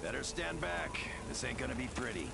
Better stand back. This ain't gonna be pretty.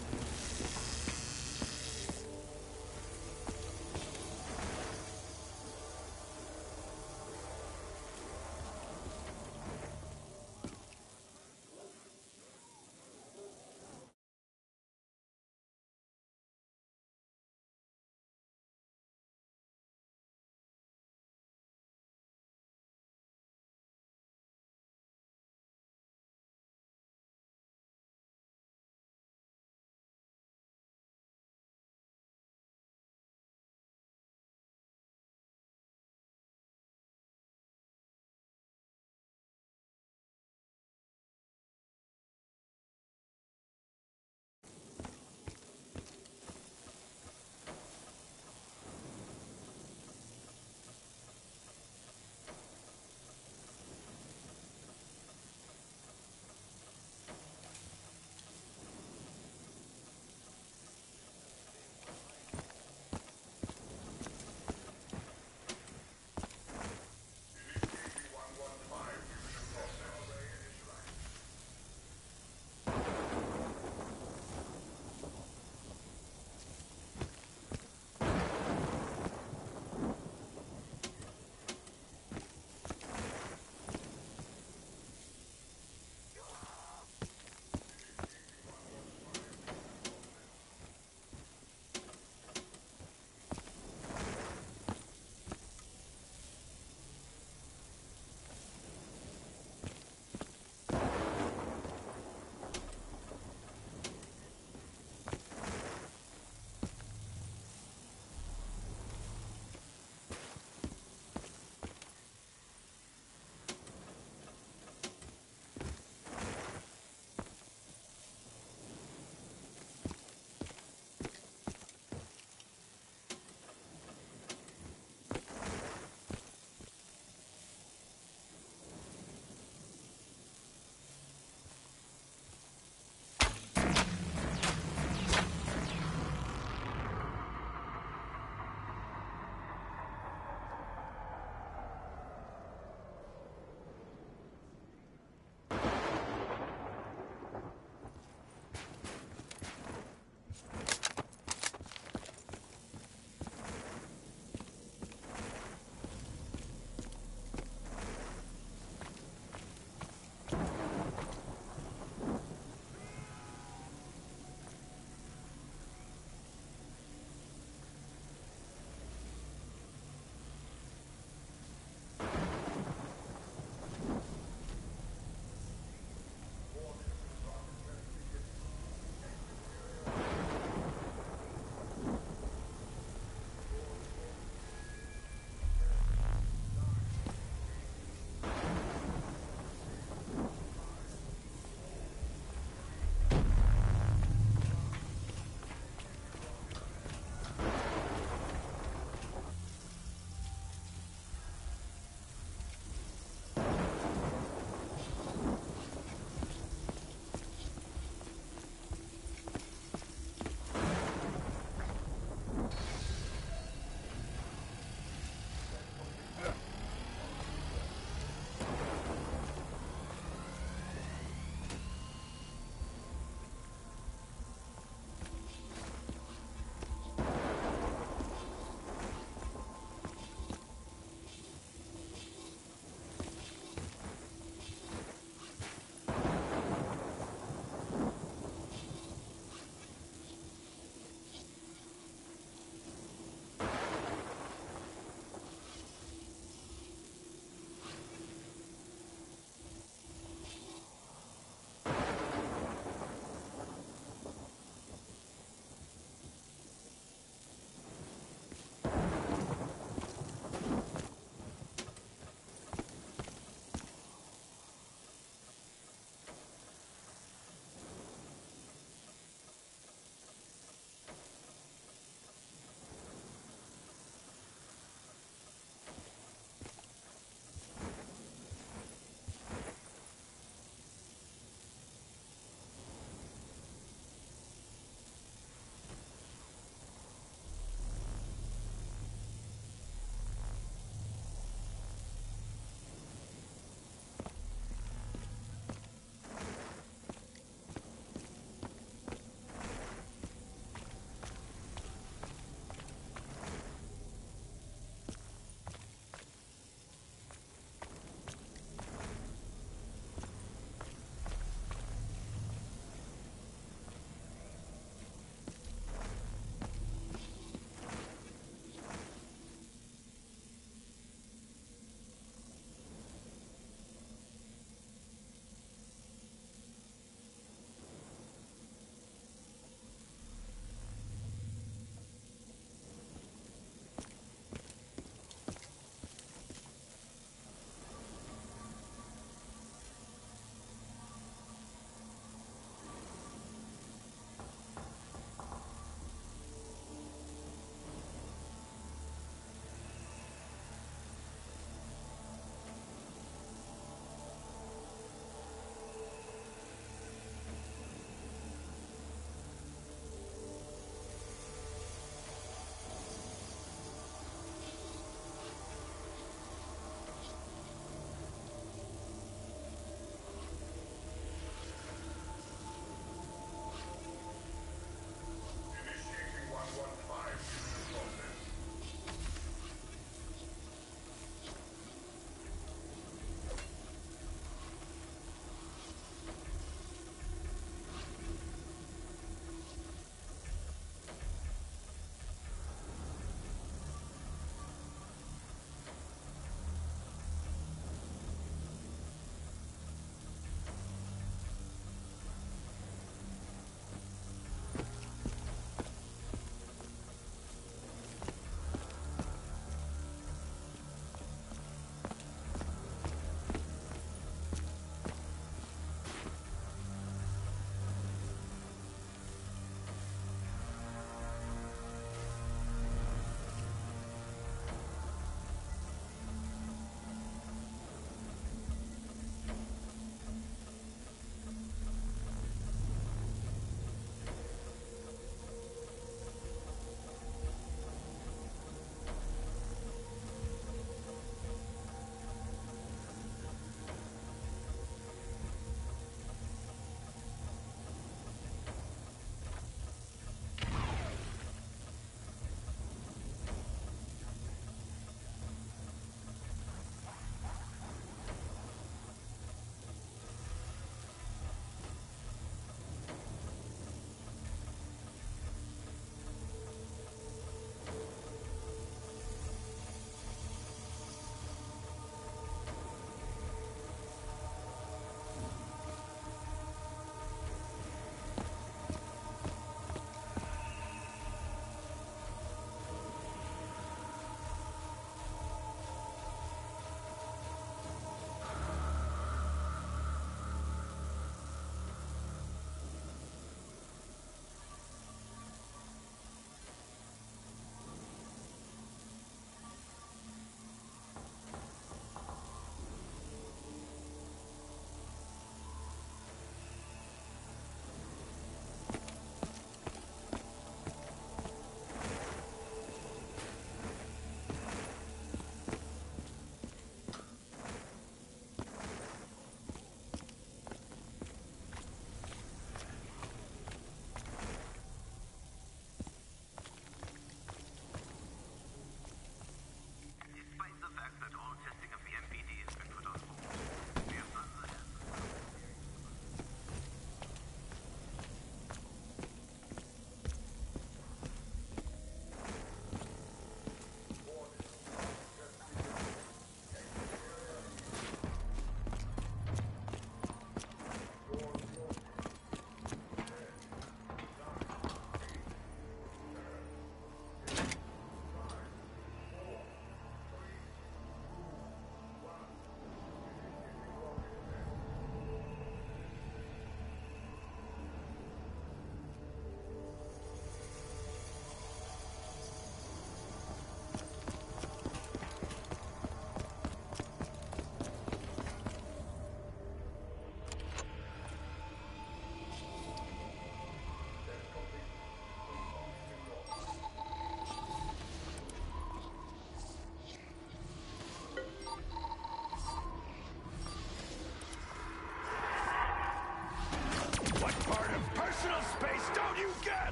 personal space don't you get?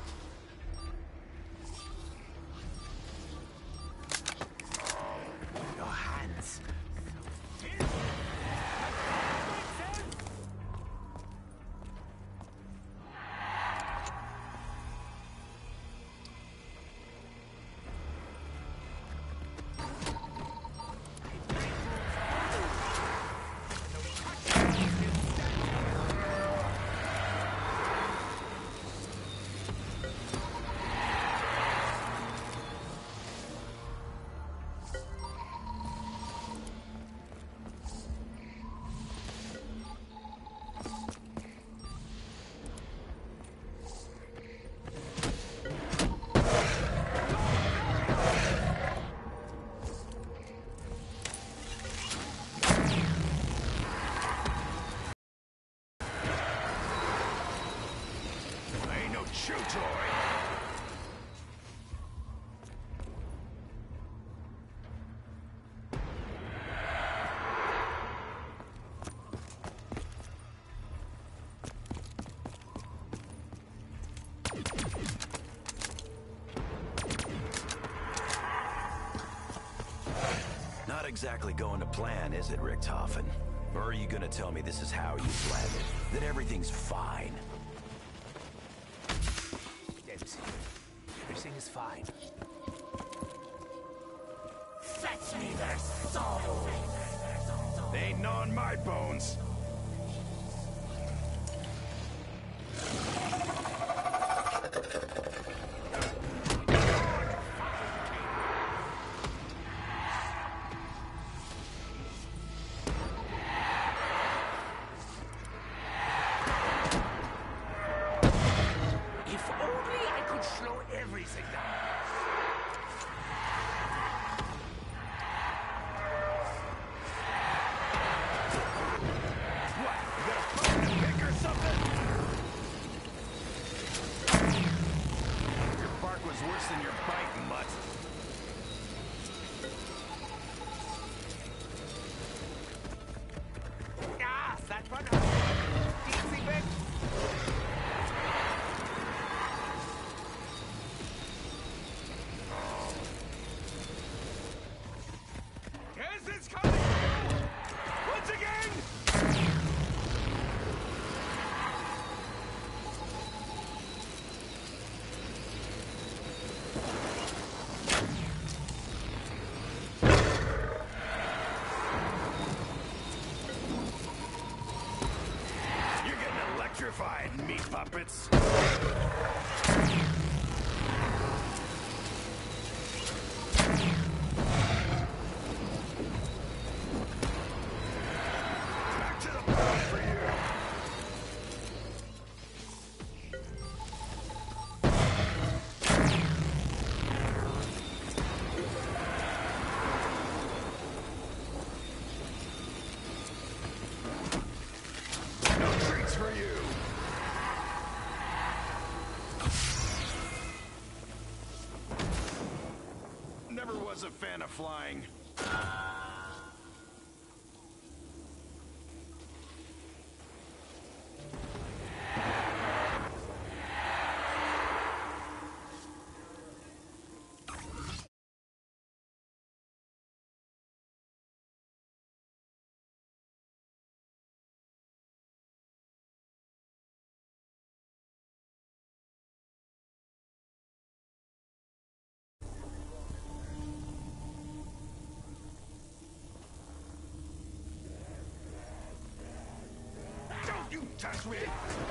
Your hands. Chew toy. Not exactly going to plan, is it, Richthofen? Or are you gonna tell me this is how you planned it? That everything's fine? Everything is fine. Fetch me their soul! They ain't gnawing my bones. If only I could slow everything down. What? You got a phone to pick or something? Your bark was worse than your bite, mutt. Ah, that one. Easy bit. Yes, it's coming! Once again! You're getting electrified, meat puppets. Back to the bone for you. No treats for you. Never was a fan of flying. Don't you touch me!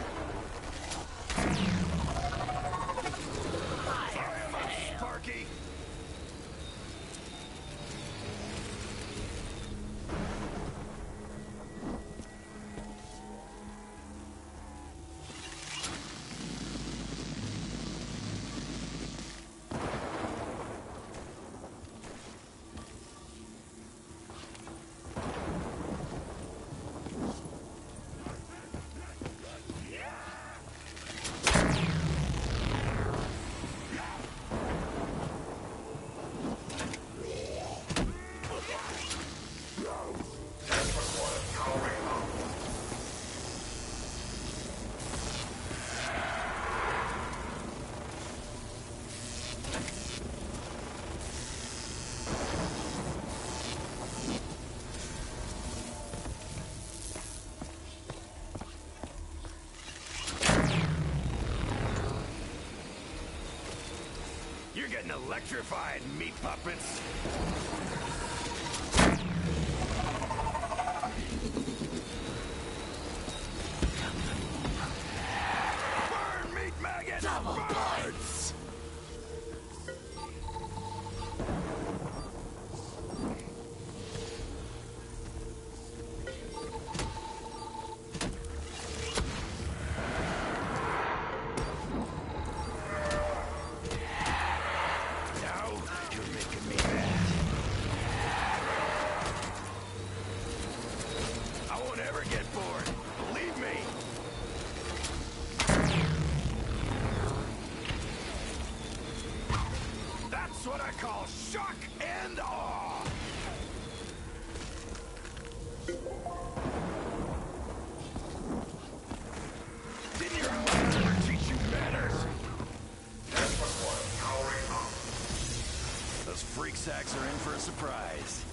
Fire him up, Sparky! You're getting electrified, meat puppets. Burn, meat maggots! Double Burn! points! That's what I call shock and awe! Didn't your mother ever teach you manners? Those freak sacks are in for a surprise.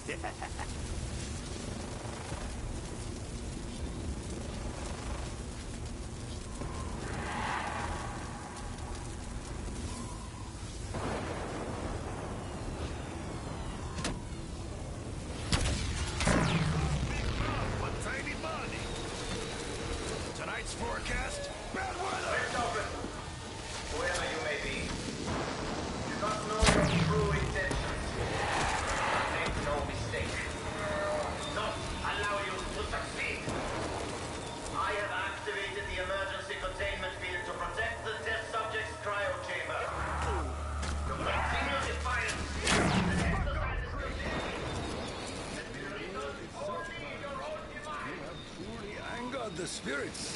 Forecast, bad weather! Whoever you may be, do not know your true intentions. Make no mistake. Not allow you to succeed. I have activated the emergency containment field to protect the test subject's cryo chamber. To continue defiance, the exercise is continuing. And will result only in your own demise. Truly angered the spirits.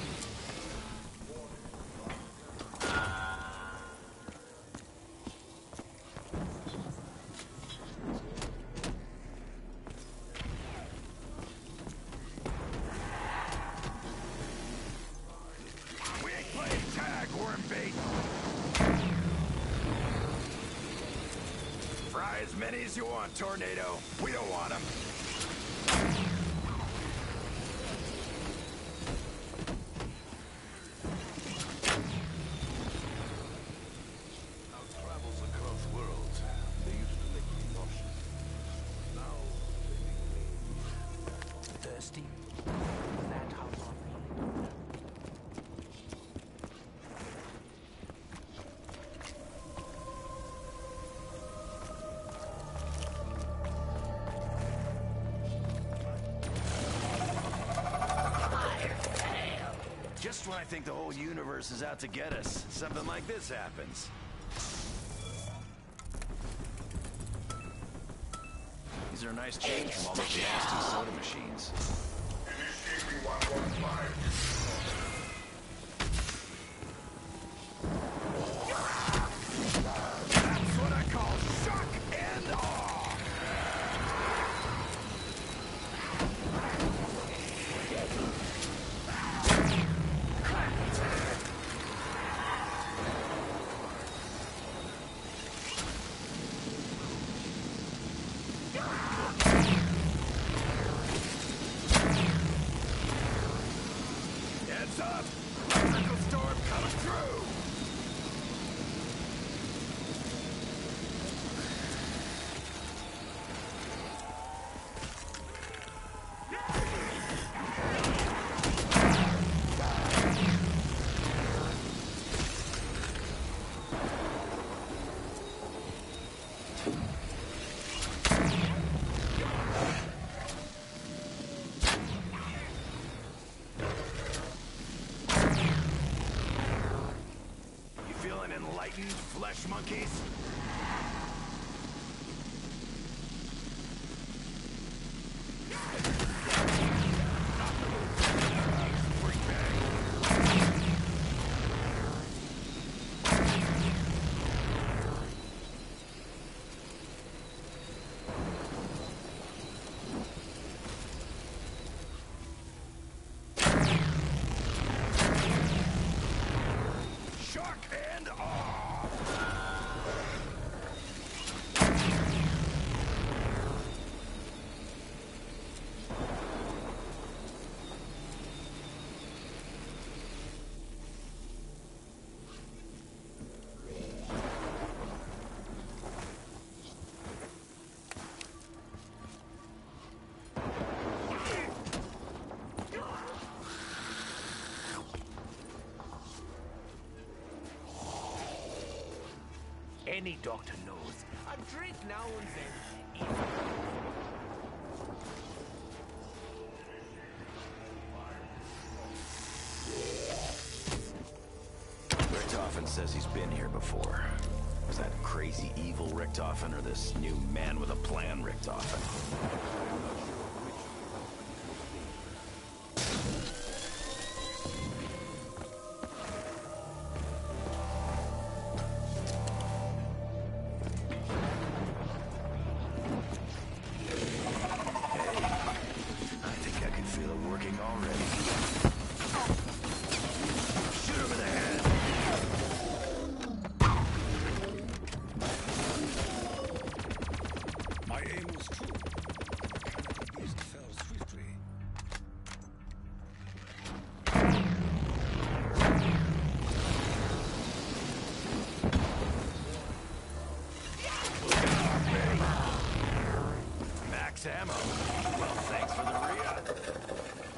Fry as many as you want, Tornado. We don't want them. Now travels across worlds. They used to make me nauseous. Now they make me Thirsty? Is that how you feel? Just when I think the whole universe is out to get us, something like this happens. These are a nice change from all those nasty soda machines. Initiating 115. That's what I call shock and awe! Heads up! Electrical storm coming through! Feeling enlightened, flesh monkeys? Freak bag. Shock and awe! Any doctor knows. A drink now and then is... Richtofen says he's been here before. Was that crazy evil Richtofen or this new man with a plan Richtofen? Ammo. Well, thanks for the re-up.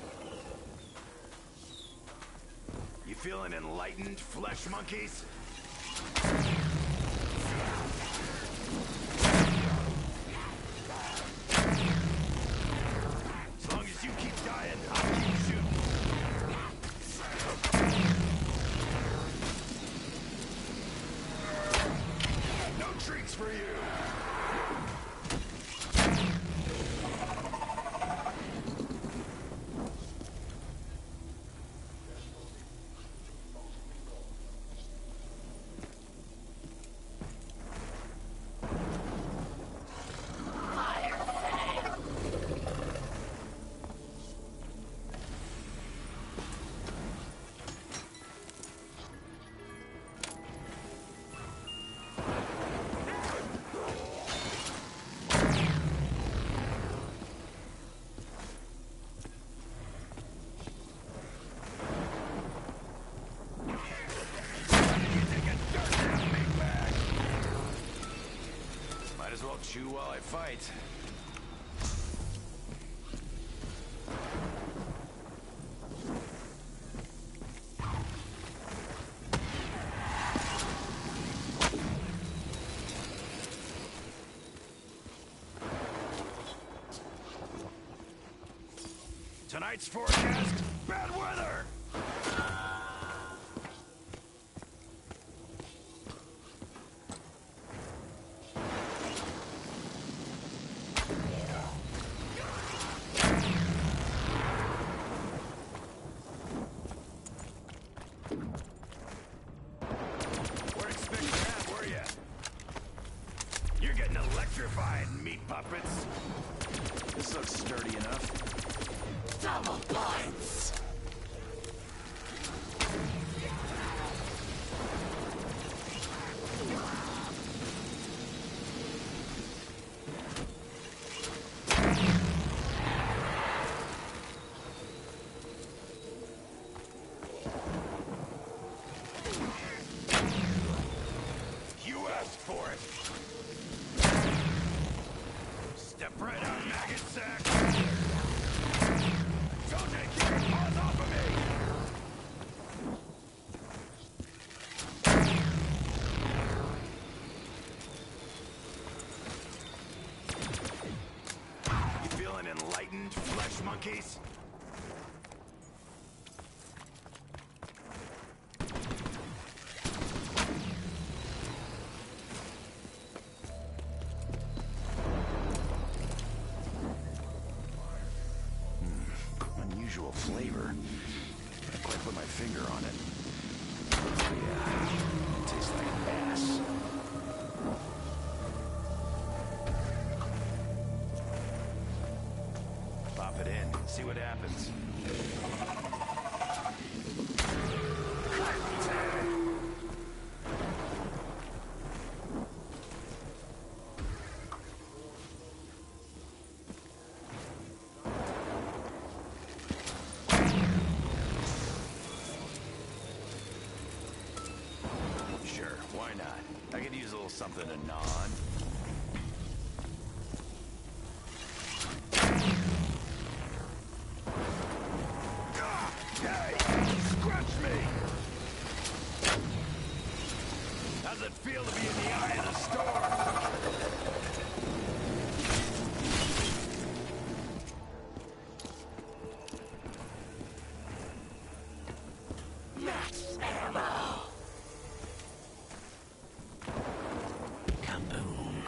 You feeling enlightened, flesh monkeys? As long as you keep dying, I'll keep shooting. No treats for you. Chew while I fight. Tonight's forecast, bad weather! Meat puppets. This looks sturdy enough. Double points. You asked for it. Step right out, maggot sack! Don't take your paws off of me! You feeling enlightened, flesh monkeys? Unusual flavor. Can't quite put my finger on it. Yeah, it tastes like ass. Pop it in, see what happens. Why not? I could use a little something to gnaw on. Hey! Scratch me! How's it it feel to be in the eye of the storm? Max ammo. Kaboom.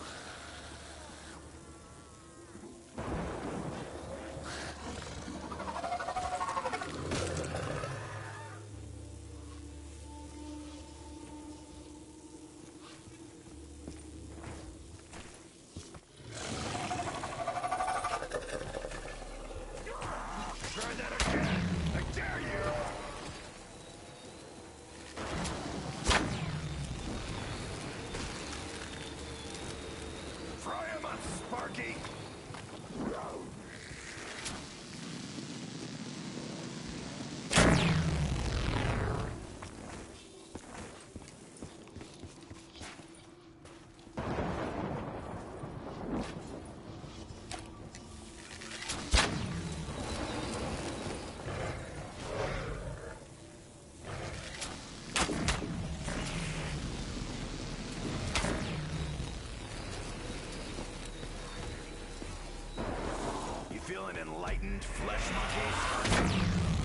Try that again! I dare you! Fry him up, Sparky! You feeling enlightened, flesh monkeys?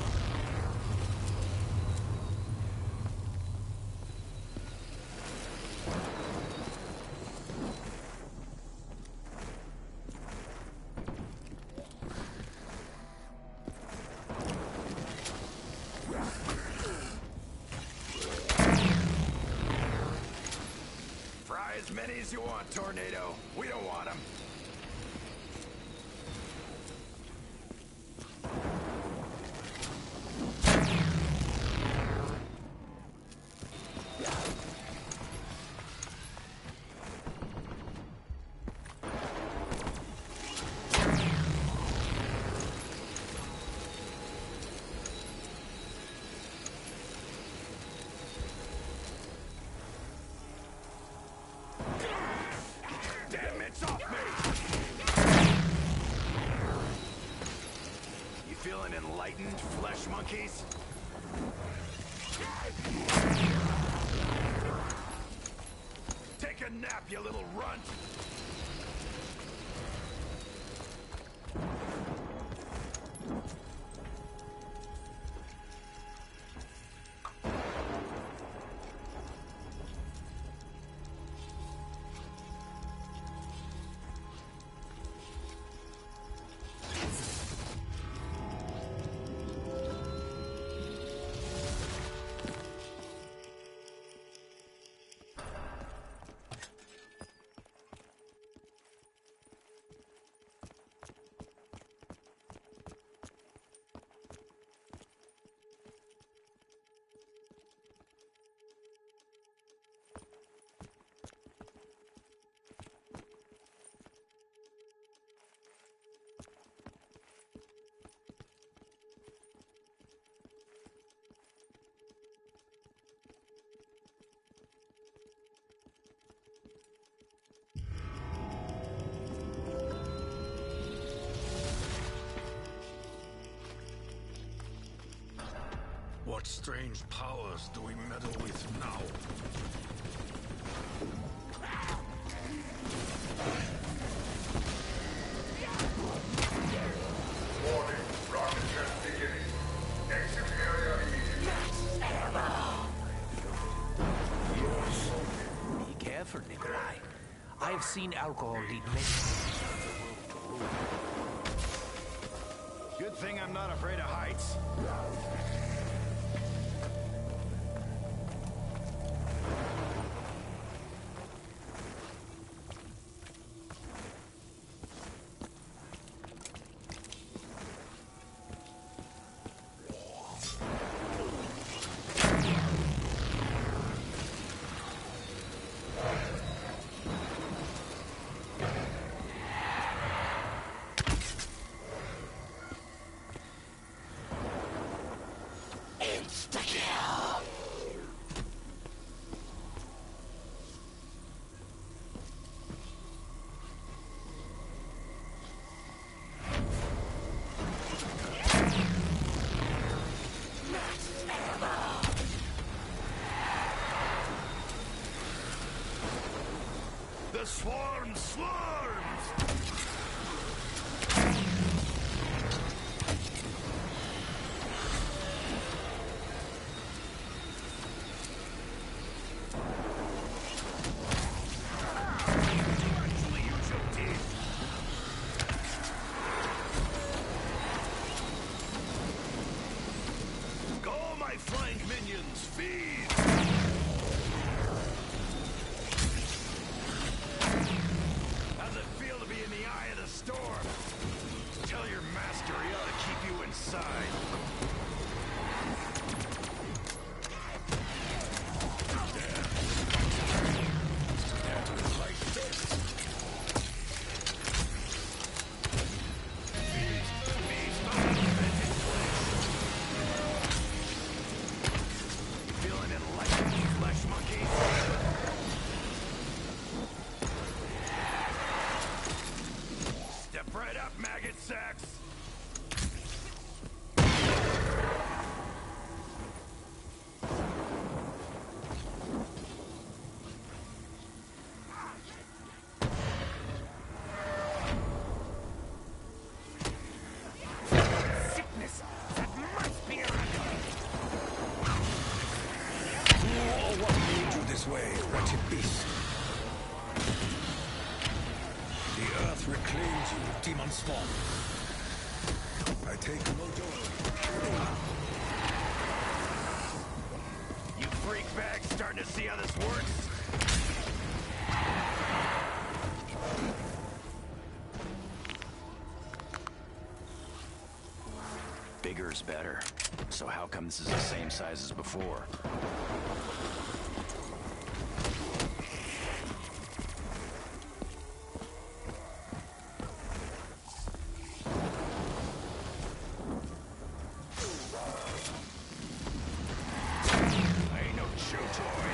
Fry as many as you want, Tornado. We don't want them. Damn, it's off me! You feeling enlightened, flesh monkeys? Take a nap, you little runt! What strange powers do we meddle with now? Warning, rocket test beginning. Exit area immediately. Be careful, Nikolai. I have seen alcohol lead many. Good thing I'm not afraid of heights. The swarm swarms! Actually use your teeth! Go, my flying minions, feed! How's it feel to be in the eye of the storm? Tell your master he ought to keep you inside. Like this. Feast on unvented flesh. Feeling enlightened, flesh monkeys? Step right up, maggot sacks! Sickness! That must be a remedy! Oh, what made you this way, wretched beast? The earth reclaims you, demon spawn. I take no joy. You freak bag starting to see how this works? Bigger's better. So how come this is the same size as before? I ain't no chew toy.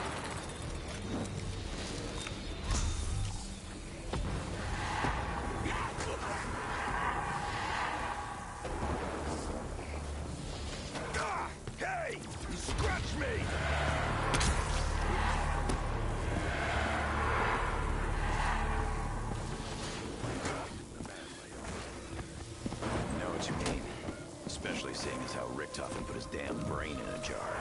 Ah! Hey! You scratched me! I know what you mean. Especially seeing as how Richtofen put his damn brain in a jar.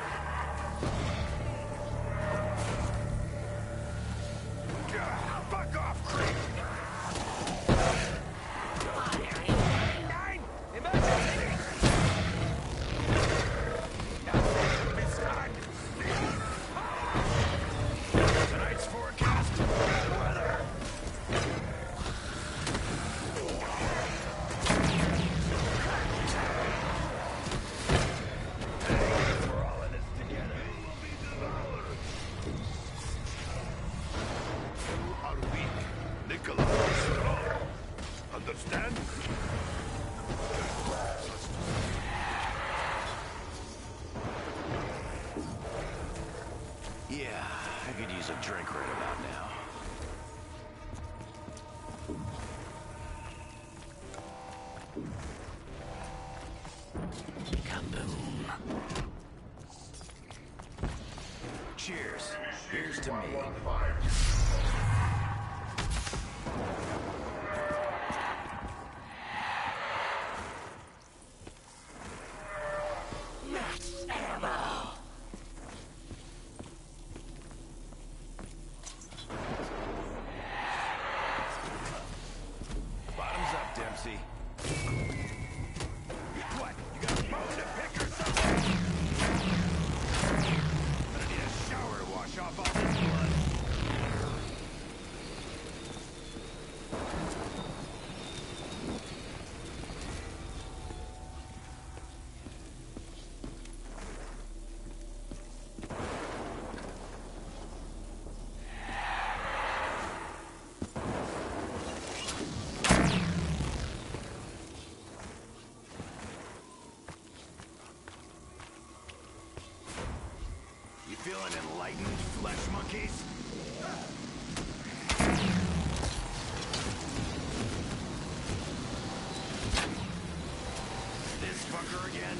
Ah, fuck off, creep! Tonight's forecast, bad weather. We're all in this together. You are weak. Nikolai is strong. Understand? Yeah, I could use a drink right about now. Cheers. Here's to me. 115. Max ammo. Bottoms up, Dempsey. What? You got a bone to pick or something? Gonna need a shower to wash off all this blood. You feeling enlightened, flesh monkeys? This fucker again?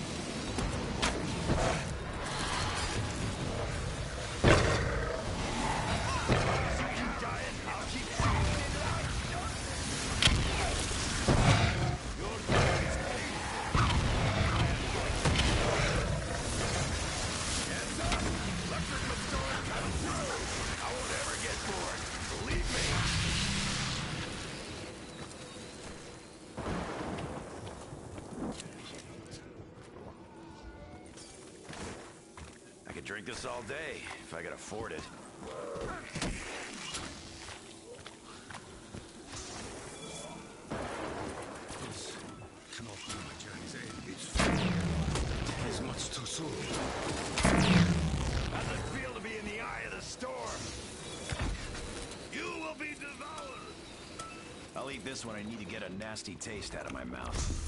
You keep dying, I'll keep could drink this all day, if I could afford it. This cannot be my journey's end. It is much too soon. How's it feel to be in the eye of the storm? You will be devoured! I'll eat this when I need to get a nasty taste out of my mouth.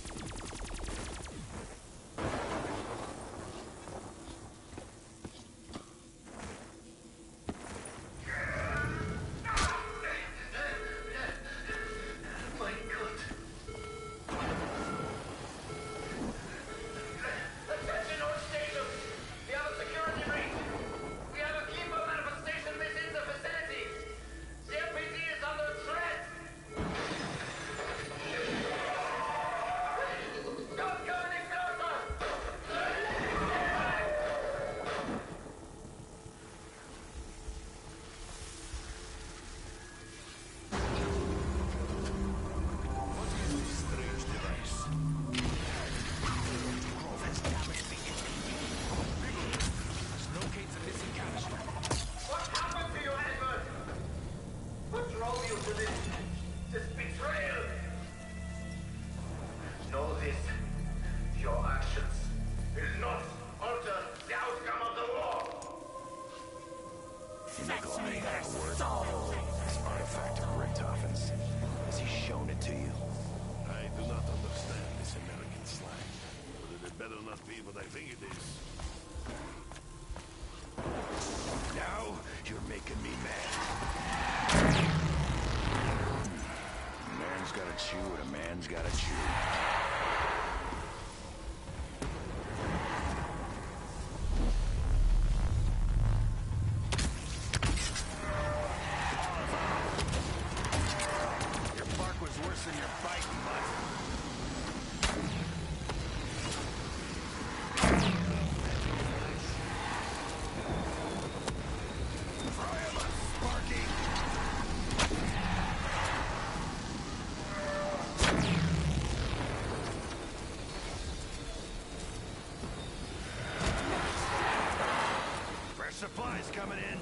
Supplies coming in.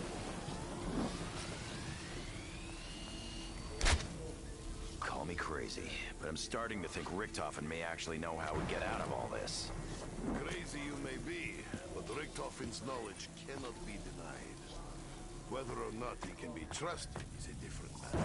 Call me crazy, but I'm starting to think Richtofen may actually know how we get out of all this. Crazy you may be, but Richtofen's knowledge cannot be denied. Whether or not he can be trusted is a different matter.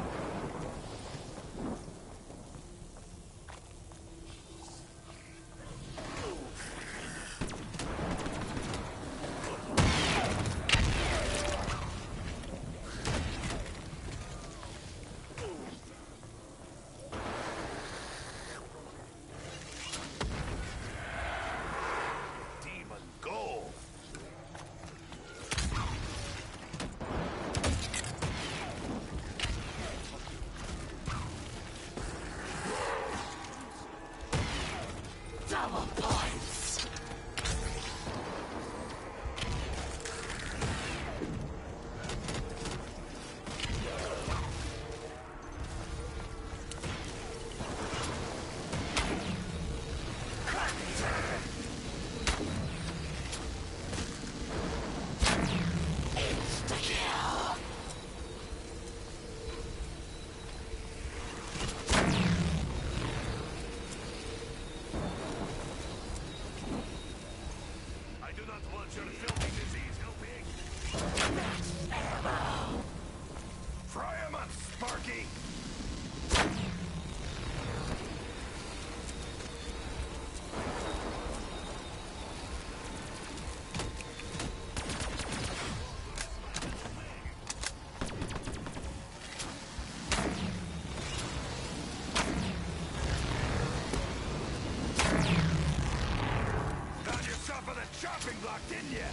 Chopping block, didn't you?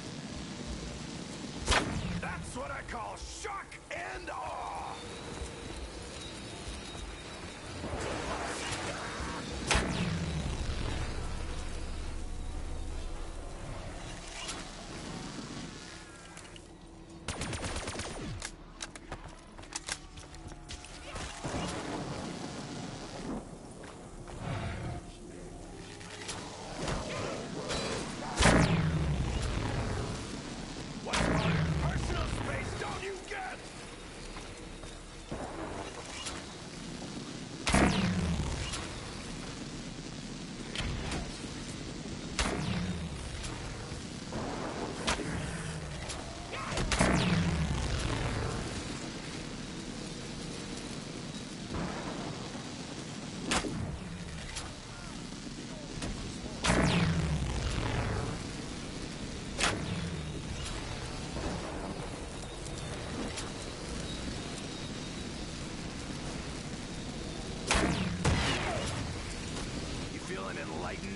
That's what I call shock and awe!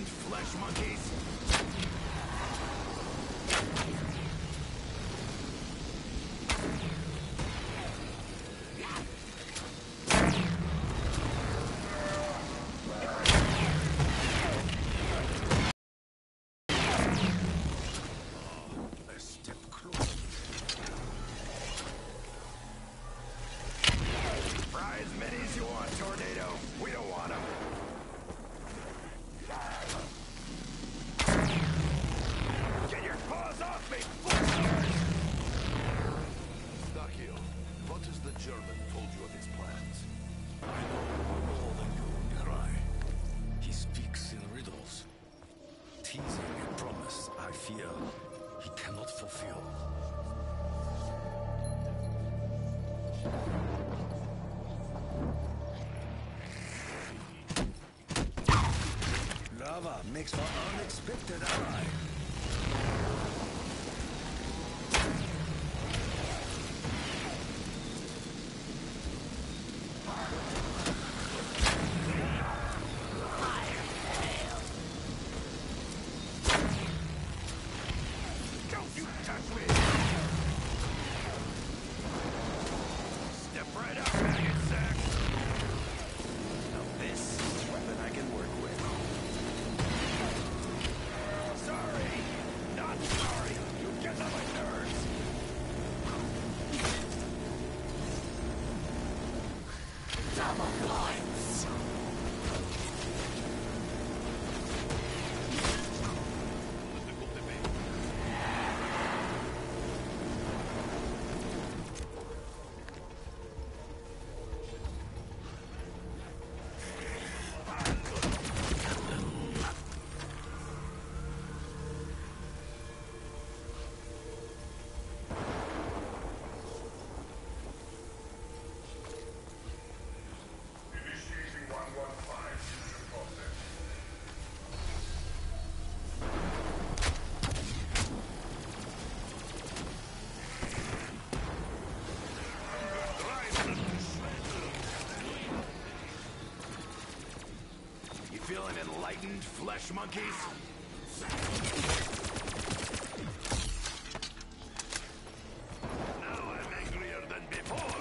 enlightened flesh monkeys? A step closer. Fry as many as you want, Tornado. We don't want them. Get your paws off me, fuckers! Dakio, what has the German told you of his plans? I know more than you, Mirai. He speaks in riddles, teasing a promise I fear he cannot fulfill. Lava makes for unexpected ally. Don't you touch me! Step right up, maggot sack. Now this is a weapon I can work with. Sorry! Not sorry! You get on my nerves! Double points. Initiating 115 fusion process. You feeling enlightened, flesh monkeys? Now I'm angrier than before!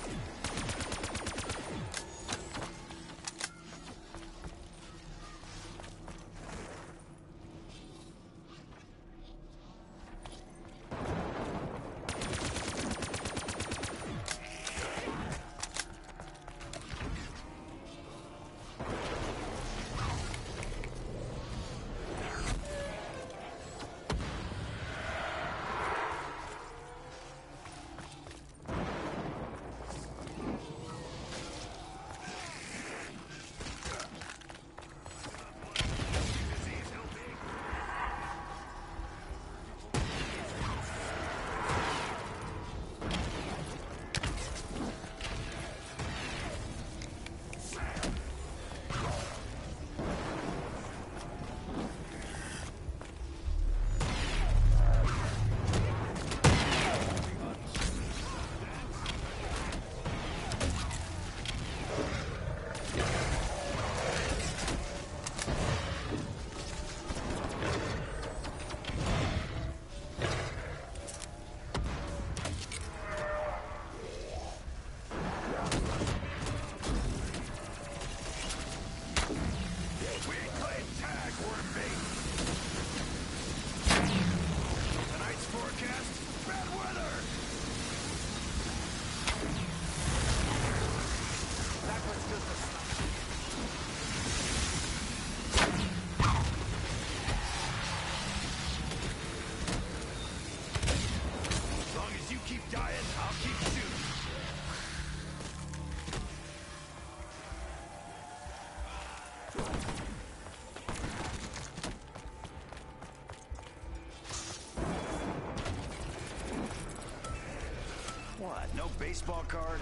No baseball card?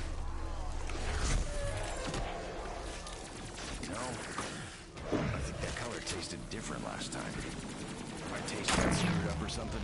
No. I think that color tasted different last time. My taste got screwed up or something.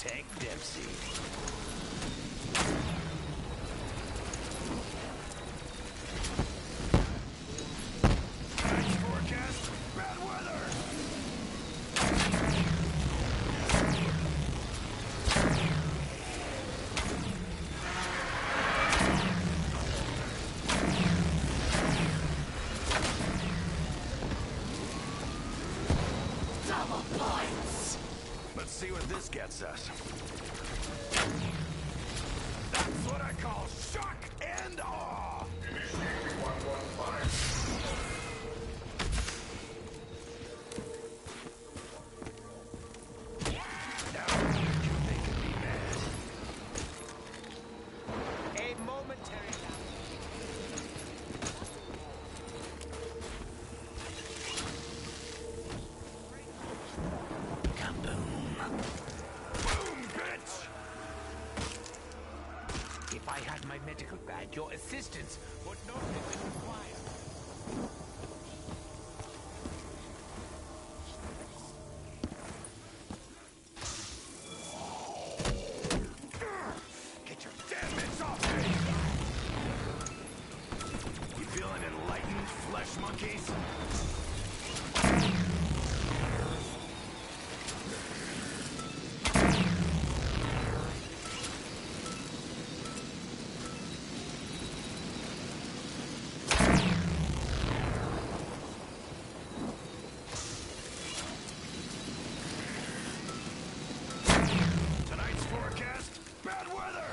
Tank Dempsey. Tonight's forecast, bad weather. Double points! Let's see what this gets us. That's what I call shock and awe. Initiating 115. Now, you're making me mad. A momentary Boom, bitch! If I had my medical bag, your assistance would not have been required. Get your damn mitts off me! You feeling enlightened, flesh monkeys? Tonight's forecast, bad weather!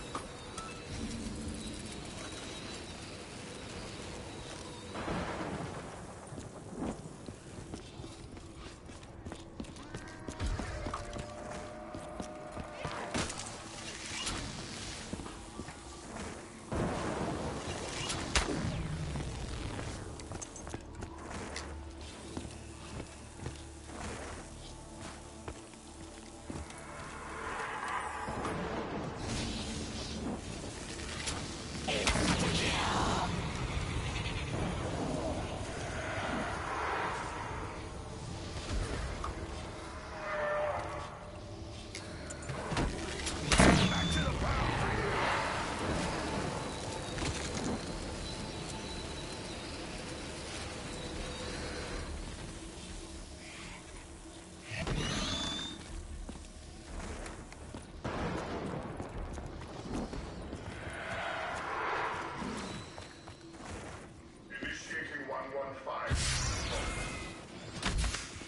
Back to the pound for you! Initiating 115.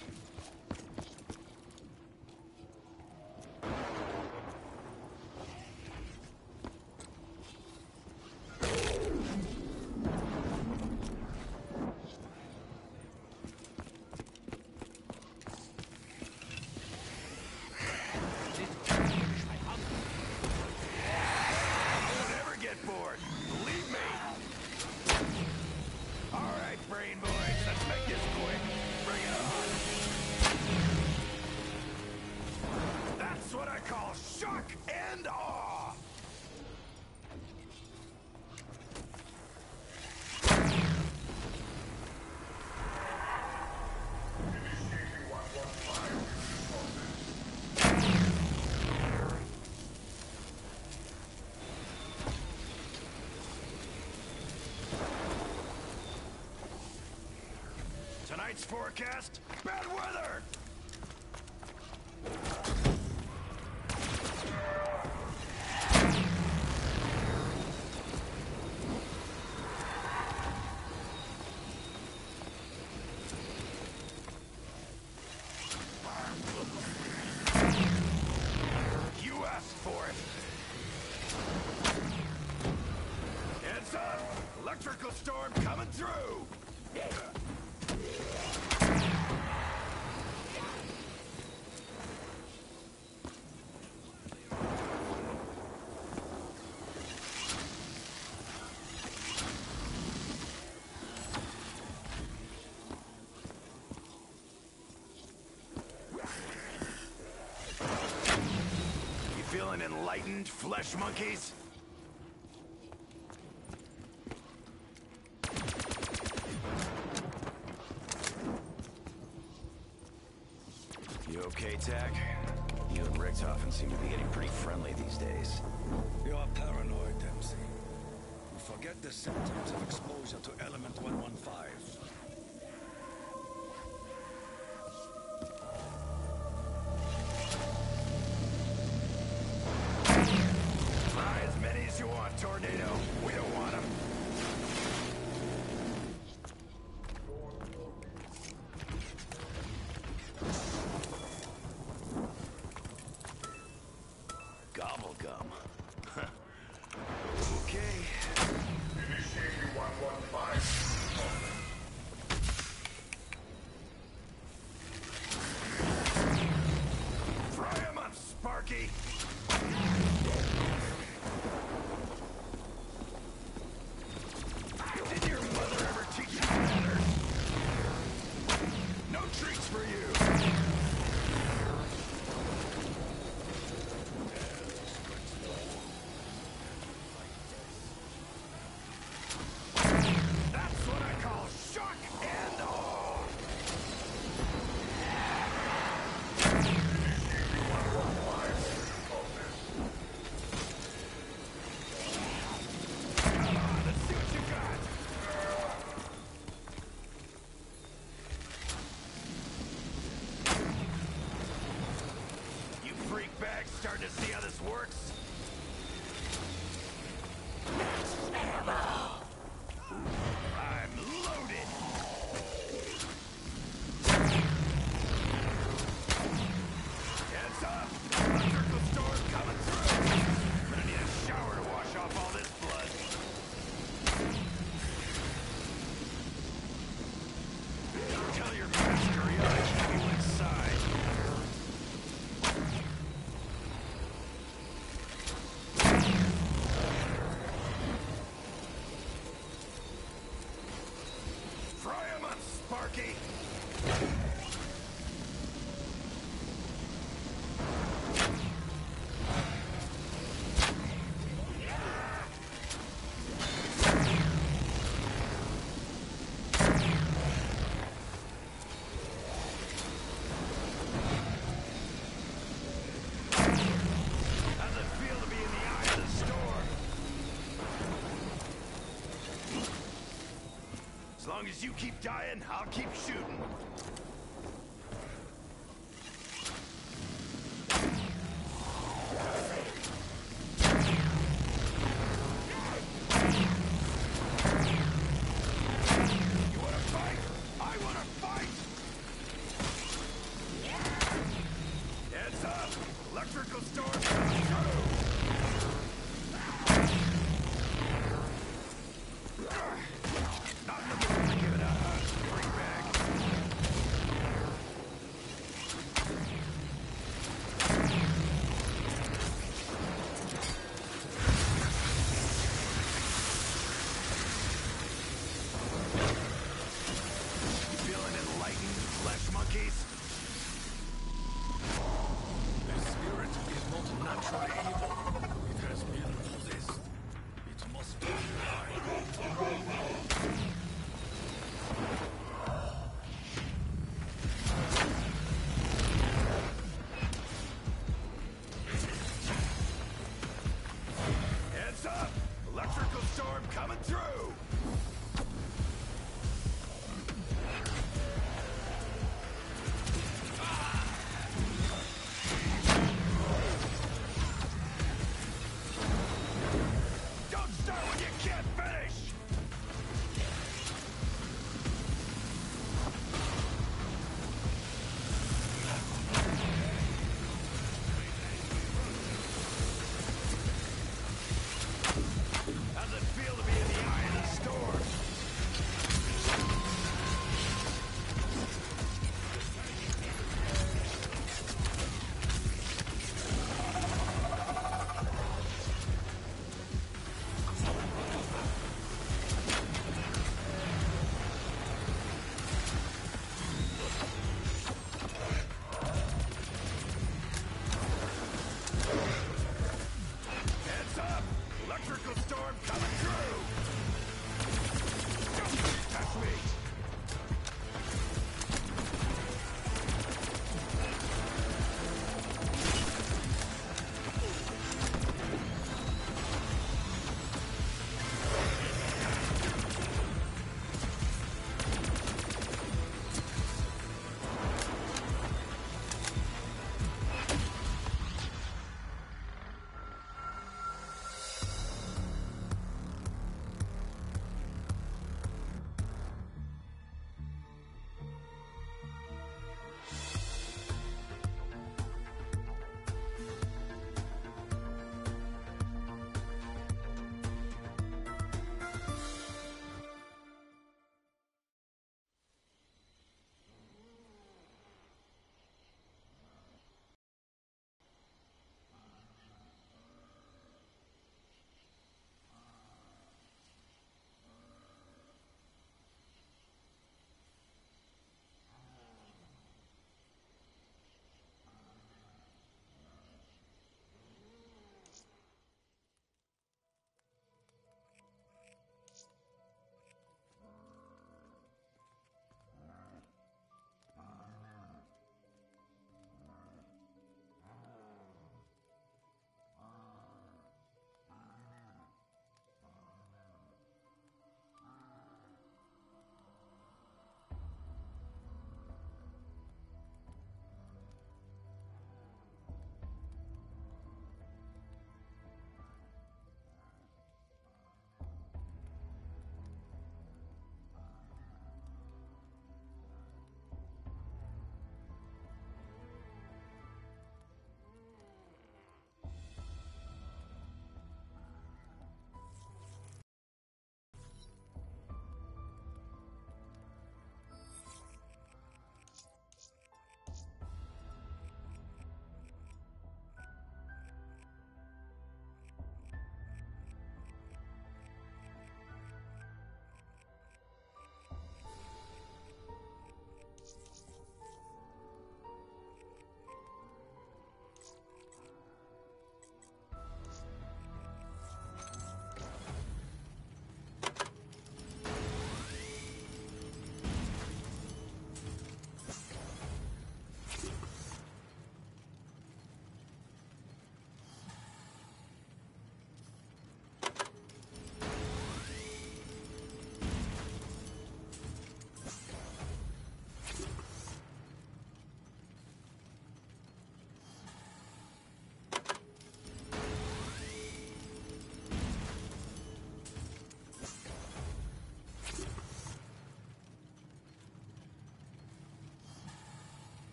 Don't ever get bored. Believe me. All right, brain boys, let's make this quick. Bring it on. That's what I call shock and awe. Initiating 115. Tonight's forecast, bad weather. You asked for it. Heads up! Electrical storm coming through! You feeling enlightened, flesh monkeys? You okay, Tack? You and Richthofen seem to be getting pretty friendly these days. You are paranoid, Dempsey. You forget the symptoms of exposure to element 115. Try as many as you want, Tornado. We don't want them. Gobblegum. Okay. Initiating 115. Fry 'em up, Sparky! Did your mother ever teach you better? No treats for you! That's what I call shock and awe! Come on, let's see what you got! You freak bags starting to see how this works? I'm loaded! Heads up! Electrical storm coming through! I'm gonna need a shower to wash off all this blood. Tell your master he ought to keep you inside. Fry 'em up, Sparky! How's it feel to be in the eye of the storm? As long as you keep dying, I'll keep shooting.